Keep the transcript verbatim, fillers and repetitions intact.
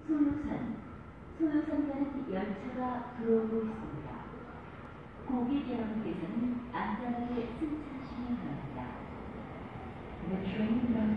소요선, 소요선 가는 열차가 들어오고 있습니다. 고객 여러분께서는 안전하게 승차하시기 바랍니다. The train